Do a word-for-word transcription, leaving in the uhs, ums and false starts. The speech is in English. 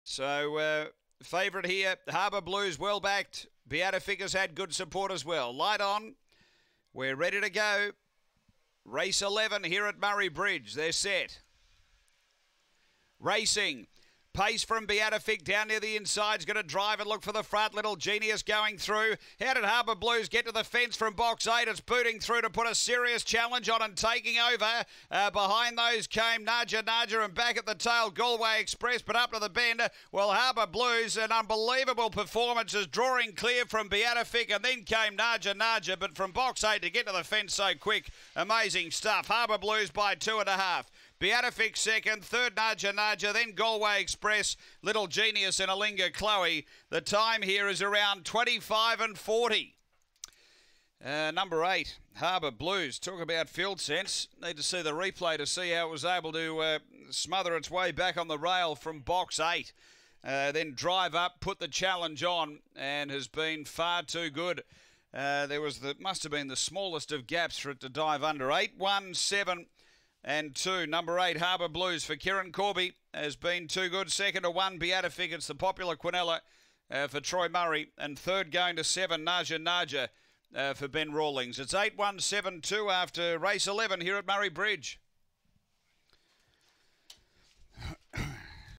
So, uh, favourite here, Harbour Blues, well backed. Beatific has had good support as well. Light on. We're ready to go. Race eleven here at Murray Bridge. They're set. Racing. Pace from Beatific down near the inside is going to drive and look for the front. Little Genius going through. How did Harbour Blues get to the fence from box eight? It's booting through to put a serious challenge on and taking over. Uh, behind those came Naja Naja and back at the tail Galway Express, but up to the bend. Well, Harbour Blues, an unbelievable performance, is drawing clear from Beatific, and then came Naja Naja, but from box eight to get to the fence so quick, amazing stuff. Harbour Blues by two and a half. Beatific second, third Naja Naja, then Galway Express, Little Genius and Alinga Chloe. The time here is around twenty-five and forty. Uh, number eight, Harbour Blues. Talk about field sense. Need to see the replay to see how it was able to uh, smother its way back on the rail from box eight. Uh, then drive up, put the challenge on, and has been far too good. Uh, there was the must have been the smallest of gaps for it to dive under. Eight, one, seven. And two, number eight, Harbour Blues for Kieran Corby has been too good. Second to one, Beatific. It's the popular Quinella uh, for Troy Murray. And third going to seven, Naja Naja uh, for Ben Rawlings. It's eight one seven two after race eleven here at Murray Bridge.